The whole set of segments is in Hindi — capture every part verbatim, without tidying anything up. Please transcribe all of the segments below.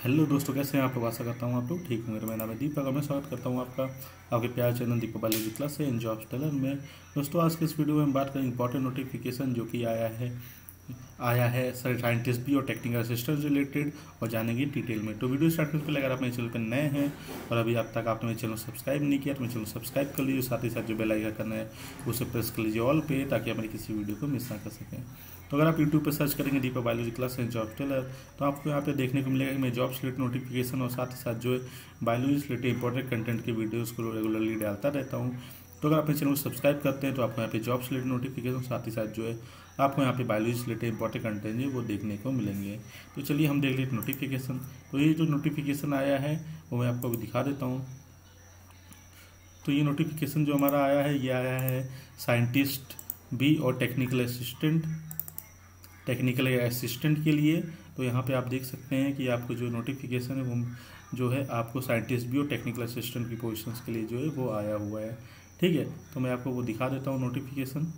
हेलो दोस्तों, कैसे हैं आप लोग। आशा करता हूँ आप लोग ठीक होंगे। मेरा नाम है दीपक और मैं स्वागत करता हूँ आपका आपके प्यार चैनल दीपक बायोलॉजी क्लास से इन जॉब्स टेलर में। दोस्तों, आज के इस वीडियो में हम बात करें इंपॉर्टेंट नोटिफिकेशन जो कि आया है आया है सर साइंटिस्ट भी और टेक्निकल असिस्टेंट रिलेटेड, और जानेंगे डिटेल में। तो वीडियो स्टार्ट करने से पहले अगर आप मेरे चैनल पर नए हैं और अभी अब तक आपने मेरे चैनल सब्सक्राइब नहीं किया तो मेरे चैनल सब्सक्राइब कर लीजिए। साथ ही साथ जो बेल आइकन करना है उसे प्रेस कर लीजिए ऑल पे, ताकि आप मेरी किसी वीडियो को मिस ना कर सकें। तो अगर आप यूट्यूब पर सर्च करेंगे Deepak biology class and job tailor, तो आपको यहाँ पे देखने को मिलेगा कि मैं जॉब रिलेटेड नोटिफिकेशन और साथ ही साथ जो है बायोलॉजी से रिलेटेड इंपॉर्टेंट कंटेंट के वीडियोस को रेगुलरली डालता रहता हूँ। तो अगर आप मेरे चैनल को सब्सक्राइब करते हैं तो आपको यहाँ पे जॉब रिलेटेड नोटिफिकेशन, साथ ही साथ जो है आपको यहाँ पे बायोलॉजी से रिलेटेड इंपॉर्टेंट कंटेंट है वो देखने को मिलेंगे। तो चलिए हम देख लेते नोटिफिकेशन। तो ये जो नोटिफिकेशन आया है वो मैं आपको अभी दिखा देता हूँ। तो ये नोटिफिकेशन जो हमारा आया है ये आया है साइंटिस्ट बी और टेक्निकल असिस्टेंट टेक्निकल असिस्टेंट के लिए। तो यहाँ पे आप देख सकते हैं कि आपको जो नोटिफिकेशन है वो जो है आपको साइंटिस्ट बी और टेक्निकल असिस्टेंट की पोजीशंस के लिए जो है वो आया हुआ है। ठीक है, तो मैं आपको वो दिखा देता हूँ नोटिफिकेशन।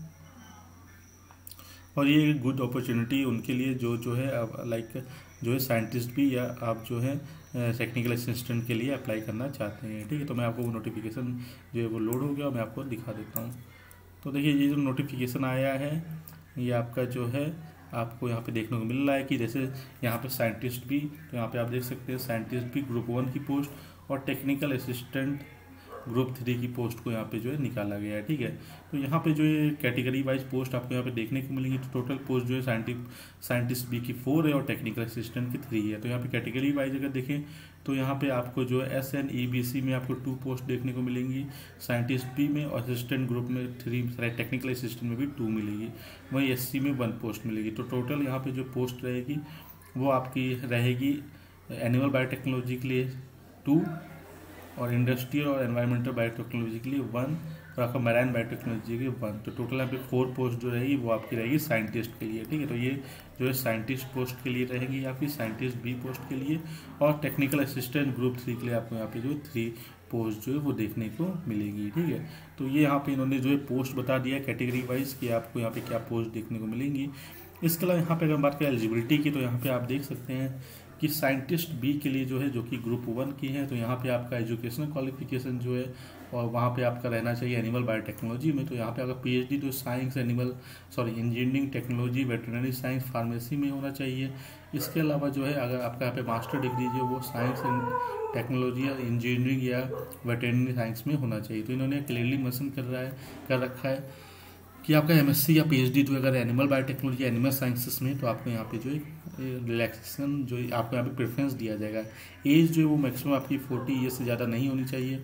और ये एक गुड अपॉर्चुनिटी उनके लिए जो जो है लाइक जो है साइंटिस्ट भी या आप जो है टेक्निकल असिस्टेंट के लिए अप्लाई करना चाहते हैं। ठीक है, तो मैं आपको वो नोटिफिकेशन जो है वो लोड हो गया, मैं आपको दिखा देता हूँ। तो देखिए, ये जो नोटिफिकेशन आया है ये आपका जो है आपको यहाँ पे देखने को मिल रहा है कि जैसे यहाँ पे साइंटिस्ट भी, तो यहाँ पे आप देख सकते हैं साइंटिस्ट भी ग्रुप वन की पोस्ट और टेक्निकल असिस्टेंट ग्रुप थ्री की पोस्ट को यहाँ पे जो है निकाला गया है। ठीक है, तो यहाँ पे जो है कैटेगरी वाइज पोस्ट आपको यहाँ पे देखने को मिलेंगी। तो टोटल पोस्ट जो है साइंटिस्ट साइंटिस्ट बी की फोर है और टेक्निकल असिस्टेंट की थ्री है। तो यहाँ पे कैटेगरी वाइज अगर देखें तो यहाँ पे आपको जो है S N E B C में आपको टू पोस्ट देखने को मिलेंगी, साइंटिस्ट बी में और असिस्टेंट ग्रुप में थ्री, टेक्निकल असिस्टेंट में भी टू मिलेगी, वहीं एस सी में वन पोस्ट मिलेगी। तो टोटल यहाँ पे जो पोस्ट रहेगी वो आपकी रहेगी एनिमल बायोटेक्नोलॉजी के लिए टू और इंडस्ट्रियल और एनवायरमेंटल बायोटेक्नोलॉजी के लिए वन और आपका मैराइन बायोटेक्नोलॉजी के लिए वन। तो टोटल यहाँ पे फोर पोस्ट जो रहेगी वो आपकी रहेगी साइंटिस्ट के लिए। ठीक है, तो ये जो है साइंटिस्ट पोस्ट के लिए रहेगी आपकी, साइंटिस्ट बी पोस्ट के लिए, और टेक्निकल असिस्टेंट ग्रुप थ्री के लिए आपको यहाँ पे जो थ्री पोस्ट जो है वो देखने को मिलेगी। ठीक है, तो ये यहाँ पे इन्होंने जो है पोस्ट बता दिया कैटेगरी वाइज कि आपको यहाँ पे क्या पोस्ट देखने को मिलेंगी। इसके अलावा यहाँ पे अगर बात करें एलिजिबिलिटी की, तो यहाँ पे आप देख सकते हैं कि साइंटिस्ट बी के लिए जो है जो कि ग्रुप वन की है, तो यहाँ पे आपका एजुकेशनल क्वालिफिकेशन जो है और वहाँ पे आपका रहना चाहिए एनिमल बायोटेक्नोलॉजी में। तो यहाँ पे आपका पीएचडी तो science animal sorry engineering technology veterinary science pharmacy में होना चाहिए। इसके अलावा जो है अगर आपका यहाँ पे मास्टर डिग्री जो वो साइंस एंड टेक्नोलॉजी या इंजीनियरिंग या वेटरनरी साइंस में होना चाहिए। तो इन्होंने क्लियरली मेंशन कर रहा है कर रखा है कि आपका एमएससी या पीएचडी जो अगर एनिमल बायोटेक्नोलॉजी एनिमल साइंसेस में, तो आपको यहाँ पे जो है रिलैक्सेशन जो है आपको यहाँ पे प्रेफरेंस दिया जाएगा। एज जो है वो मैक्सिमम आपकी फोर्टी ईयर से ज़्यादा नहीं होनी चाहिए।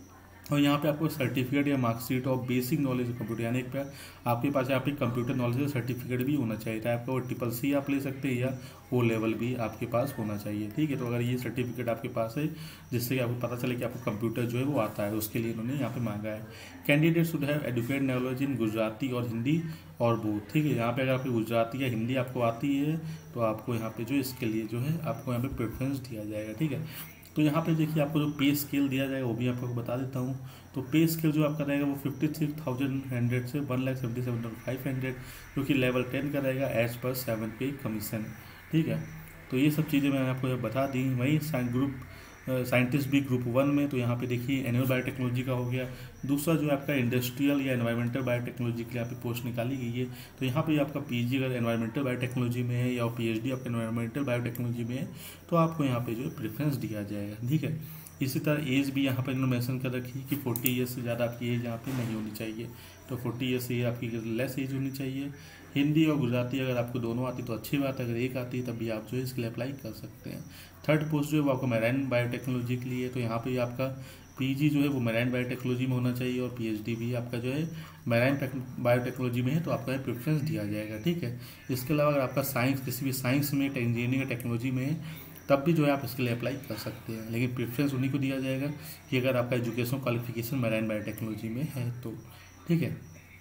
और यहाँ पे आपको सर्टिफिकेट या मार्कशीट और बेसिक नॉलेज कंप्यूटर, यानी कि आपके पास यहाँ पे कंप्यूटर नॉलेज का सर्टिफिकेट भी होना चाहिए था। आपका वो ट्रिपल सी आप ले सकते हैं या ओ लेवल भी आपके पास होना चाहिए। ठीक है, तो अगर ये सर्टिफिकेट आपके पास है जिससे कि आपको पता चले कि आपको कंप्यूटर जो है वो आता है, उसके लिए इन्होंने यहाँ पे मांगा है। Candidate should have adequate knowledge in Gujarati और हिंदी और बोथ। ठीक है, यहाँ पे अगर आपकी गुजराती या हिंदी आपको आती है तो आपको यहाँ पे जो इसके लिए जो है आपको यहाँ पे प्रेफरेंस दिया जाएगा। ठीक है, तो यहाँ पे देखिए आपको जो पे स्केल दिया जाएगा वो भी आपको बता देता हूँ। तो पे स्केल जो आपका रहेगा वो फिफ्टी थ्री थाउजेंड हंड्रेड से one lakh seventy seven thousand five hundred जो कि लेवल टेन का रहेगा एज पर सेवन पे कमीशन। ठीक है, तो ये सब चीज़ें मैंने आपको बता दी। वहीं साइंस ग्रुप साइंटिस्ट भी ग्रुप वन में, तो यहाँ पे देखिए एनिमल बायोटेक्नोलॉजी का हो गया। दूसरा जो है आपका इंडस्ट्रियल या एनवायरमेंटल बायोटेक्नोलॉजी के लिए यहाँ पे पोस्ट निकाली गई है। तो यहाँ पे आपका पीजी अगर एनवायरमेंटल बायोटेक्नोलॉजी में है या पीएचडी आपका एनवायरमेंटल बायोटेक्नोलॉजी में है तो आपको यहाँ पे जो है प्रेफरेंस दिया जाएगा। ठीक है, इसी तरह एज भी यहाँ पर इन्होंने मेंशन कर रखी है कि फोर्टी ईयर्स से ज़्यादा आपकी एज यहाँ पे नहीं होनी चाहिए। तो फोर्टी ईयर्स से आपकी लेस एज होनी चाहिए। हिंदी और गुजराती अगर आपको दोनों आती तो अच्छी बात है, अगर एक आती है तब भी आप जो है इसके लिए अप्लाई कर सकते हैं। थर्ड पोस्ट जो है वो आपको मैराइन बायोटेक्नोलॉजी के लिए, तो यहाँ पे आपका पीजी जो है वो मैराइन बायोटेक्नोलॉजी में होना चाहिए और पीएचडी भी आपका जो है मैराइन बायोटेक्नोलॉजी में है, तो आपका प्रेफरेंस दिया जाएगा। ठीक है, इसके अलावा अगर आपका साइंस किसी भी साइंस में इंजीनियरिंग या टेक्नोलॉजी में है तब भी जो है आप इसके लिए अप्लाई कर सकते हैं, लेकिन प्रेफरेंस उन्हीं को दिया जाएगा कि अगर आपका एजुकेशन क्वालिफिकेशन मैराइन बायोटेक्नोलॉजी में है तो। ठीक है,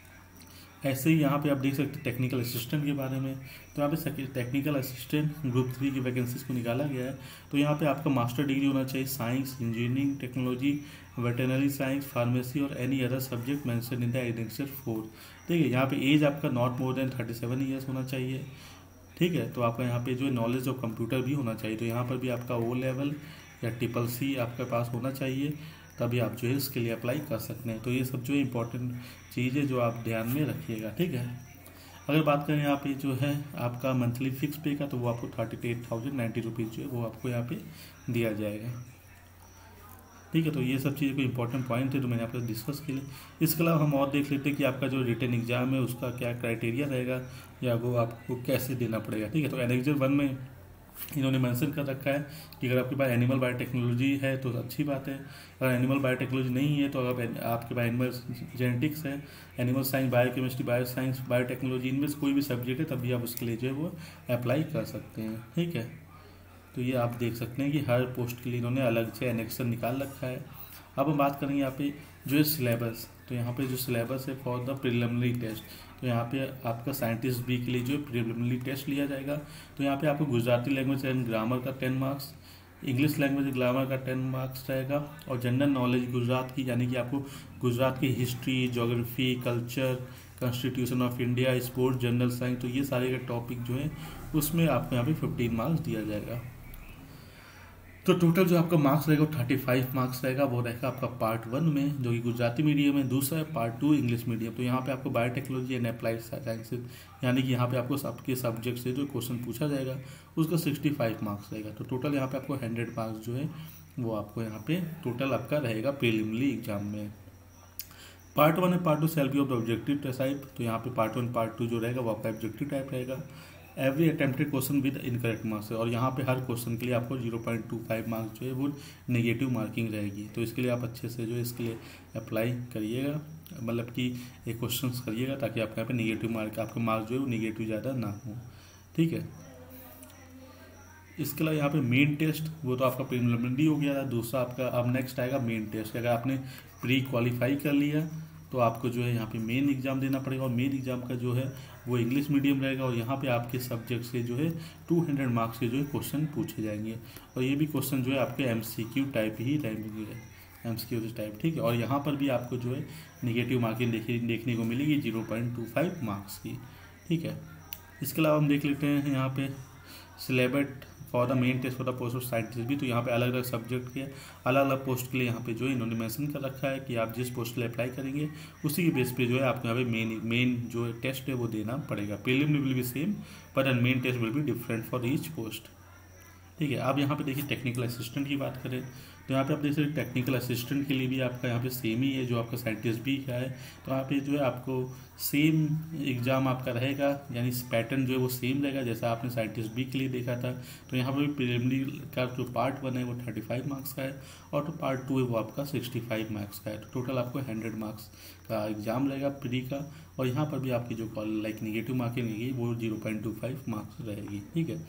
ऐसे ही यहाँ पे आप देख सकते हैं टेक्निकल असिस्टेंट के बारे में। तो यहाँ पे टेक्निकल असिस्टेंट ग्रुप थ्री की वैकेंसीज को निकाला गया है। तो यहाँ पे आपका मास्टर डिग्री होना चाहिए science engineering technology veterinary science pharmacy और any other subject mention in the essential four. ठीक है, यहाँ पे एज आपका not more than thirty seven years होना चाहिए। ठीक है। तो आपका यहाँ पे जो है नॉलेज ऑफ कंप्यूटर भी होना चाहिए, तो यहाँ पर भी आपका ओ लेवल या ट्रिपल सी आपके पास होना चाहिए, तभी आप जो है इसके लिए अप्लाई कर सकते हैं। तो ये सब जो है इंपॉर्टेंट चीज़ है जो आप ध्यान में रखिएगा, ठीक है। अगर बात करें यहाँ पे जो है आपका मंथली फिक्स पे का, तो वो आपको thirty eight thousand ninety rupees जो है वो आपको यहाँ पे दिया जाएगा, ठीक है। तो ये सब चीज़ें कोई इंपॉर्टेंट पॉइंट है जो मैंने आपको डिस्कस के लिए। इसके अलावा हम और देख लेते हैं कि आपका जो रिटन एग्जाम है उसका क्या क्राइटेरिया रहेगा या वो आपको कैसे देना पड़ेगा, ठीक है। तो एनेक्जर वन में इन्होंने मेंशन कर रखा है कि अगर आपके पास एनिमल बायोटेक्नोलॉजी है तो अच्छी बात है, अगर एनिमल बायोटेक्नोलॉजी नहीं है तो अगर आपके पास एनिमल जेनेटिक्स है, animal science, biochemistry, bio science, biotechnology, इनमें से कोई भी सब्जेक्ट है तभी आप उसके लिए जो है वो अप्लाई कर सकते हैं, ठीक है। तो ये आप देख सकते हैं कि हर पोस्ट के लिए इन्होंने अलग से एनेक्सर निकाल रखा है। अब हम बात करेंगे यहाँ पे जो है सिलेबस, तो यहाँ पे जो सिलेबस है फॉर द प्रिलिमिनरी टेस्ट, तो यहाँ पे आपका साइंटिस्ट बी के लिए जो है प्रिलिमिनरी टेस्ट लिया जाएगा। तो यहाँ पे आपको गुजराती लैंग्वेज एंड ग्रामर का ten marks, English language grammar का टेन मार्क्स रहेगा, और जनरल नॉलेज गुजरात की, यानी कि आपको गुजरात की history, geography, culture, constitution of India, sports, general science, तो ये सारे के टॉपिक जो है उसमें आपको यहाँ पे फिफ्टीन मार्क्स दिया जाएगा। तो टोटल जो आपका मार्क्स रहेगा वो थर्टी फाइव मार्क्स रहेगा, वो रहेगा आपका पार्ट वन में जो कि गुजराती मीडियम है, दूसरा है पार्ट टू इंग्लिश मीडियम। तो यहाँ पे आपको बायोटेक्नोलॉजी एंड अप्लाइड साइंसेज, यानी कि यहाँ पे आपको सबके सब्जेक्ट से जो क्वेश्चन पूछा जाएगा उसका सिक्सटी फाइव मार्क्स रहेगा। तो टोटल यहाँ पे आपको हंड्रेड मार्क्स जो है वो आपको यहाँ पे टोटल आपका रहेगा प्रीलिमिनरी एग्जाम में। पार्ट वन है part two shall be of the objective type, तो यहाँ पे पार्ट वन पार्ट टू जो रहेगा वो आपका ऑब्जेक्टिव टाइप रहेगा। Every attempted question with incorrect marks है, और यहाँ पे हर क्वेश्चन के लिए आपको zero point two five marks जो है वो नेगेटिव मार्किंग रहेगी। तो इसके लिए आप अच्छे से जो है इसके लिए अप्लाई करिएगा, मतलब कि एक क्वेश्चन करिएगा ताकि आपके यहाँ पे नेगेटिव मार्क, आपके मार्क्स जो है वो नेगेटिव ज़्यादा ना हो, ठीक है। इसके अलावा यहाँ पे मेन टेस्ट वो तो आपका प्रीलिमिनरी हो गया था, दूसरा आपका अब नेक्स्ट आएगा मेन टेस्ट। अगर आपने प्री क्वालिफाई कर लिया तो आपको जो है यहाँ पे मेन एग्जाम देना पड़ेगा, और मेन एग्जाम का जो है वो इंग्लिश मीडियम रहेगा, और यहाँ पे आपके सब्जेक्ट से जो है टू हंड्रेड मार्क्स के जो है क्वेश्चन पूछे जाएंगे, और ये भी क्वेश्चन जो है आपके एमसीक्यू टाइप ही रहेंगे, एमसीक्यू टाइप, ठीक है। और यहाँ पर भी आपको जो है नेगेटिव मार्किंग देखने देखने को मिलेगी zero point two five marks की, ठीक है। इसके अलावा हम देख लेते हैं यहाँ पे syllabus for the main test for the post of scientist भी, तो यहाँ पे अलग अलग सब्जेक्ट के अलग अलग पोस्ट के लिए यहाँ पे जो है इन्होंने मेंशन कर रखा है कि आप जिस पोस्ट के लिए अप्लाई करेंगे उसी के बेस पे जो है आपको यहाँ पे मेन मेन जो टेस्ट है वो देना पड़ेगा। Preliminary will be same but main test will be different for each post, ठीक है। अब यहाँ पे देखिए टेक्निकल असिस्टेंट की बात करें तो यहाँ पे आप देख सकते टेक्निकल असिस्टेंट के लिए भी आपका यहाँ पे सेम ही है जो आपका साइंटिस्ट भी का है। तो यहाँ पे जो है आपको सेम एग्जाम आपका रहेगा, यानी पैटर्न जो है वो सेम रहेगा जैसा आपने साइंटिस्ट बी के लिए देखा था। तो यहाँ पर भी प्रीलिमिनरी का जो पार्ट वन है वो थर्टी फाइव मार्क्स का है, और तो पार्ट टू है वो आपका सिक्सटी फाइव मार्क्स का है। तो टोटल आपको हंड्रेड मार्क्स का एग्जाम रहेगा प्री का, और यहाँ पर भी आपकी जो लाइक निगेटिव मार्किंग रहेगी वो zero point two five marks रहेगी, ठीक है।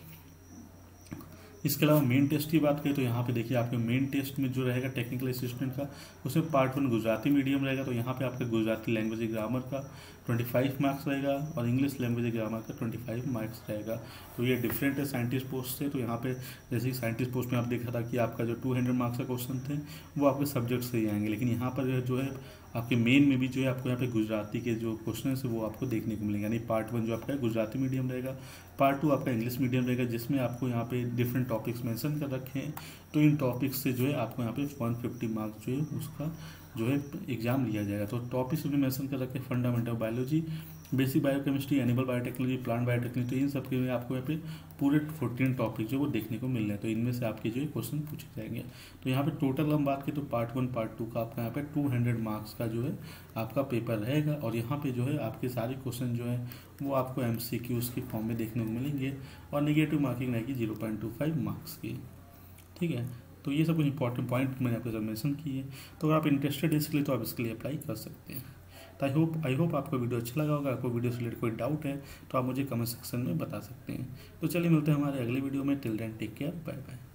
इसके अलावा मेन टेस्ट की बात करें तो यहाँ पे देखिए आपके मेन टेस्ट में जो रहेगा टेक्निकल असिस्टेंट का उसमें पार्ट वन गुजराती मीडियम रहेगा, तो यहाँ पे आपके गुजराती लैंग्वेज ग्रामर का पच्चीस मार्क्स रहेगा और इंग्लिश लैंग्वेज ग्रामर का पच्चीस मार्क्स रहेगा। तो ये डिफरेंट है साइंटिस्ट पोस्ट से। तो यहाँ पे जैसे कि साइंटिस्ट पोस्ट में आप देखा था कि आपका जो टू हंड्रेड मार्क्स का क्वेश्चन थे वो आपके सब्जेक्ट से ही आएंगे, लेकिन यहाँ पर जो है आपके मेन में भी जो है आपको यहाँ पे गुजराती के जो क्वेश्चन है वो आपको देखने को मिलेंगे। यानी पार्ट वन जो आपका गुजराती मीडियम रहेगा, पार्ट टू आपका इंग्लिश मीडियम रहेगा जिसमें आपको यहाँ पे डिफरेंट टॉपिक्स मेंशन कर रखे हैं। तो इन टॉपिक्स से जो है आपको यहाँ पे वन फिफ्टी मार्क्स जो है उसका जो है एग्जाम लिया जाएगा। तो टॉपिक्स में मेंशन कर रखे हैं fundamental biology, basic biochemistry, animal biotechnology, plant biotechnology. तो इन सब के लिए आपको यहाँ पे पूरे फोर्टीन टॉपिक जो वो देखने को मिल रहे हैं। तो इनमें से आपके जो है क्वेश्चन पूछे जाएंगे। तो यहाँ पे टोटल हम बात करें तो पार्ट वन पार्ट टू का आपका यहाँ पे टू हंड्रेड मार्क्स का जो है आपका पेपर रहेगा, और यहाँ पे जो है आपके सारे क्वेश्चन जो है वो आपको एम सी क्यूज़ के फॉर्म में देखने को मिलेंगे, और निगेटिव मार्किंग रहेगी zero point two five marks की, ठीक है। तो ये सब कुछ इंपॉर्टेंट पॉइंट मैंने आपको मेंशन किए हैं। तो अगर आप इंटरेस्टेड है इसके लिए तो आप इसके लिए अप्लाई कर सकते हैं। तो आई होप आई होप आपको वीडियो अच्छा लगा होगा। आपको वीडियो से रिलेटेड कोई डाउट है तो आप मुझे कमेंट सेक्शन में बता सकते हैं। तो चलिए मिलते हैं हमारे अगले वीडियो में। Till then take care, bye bye.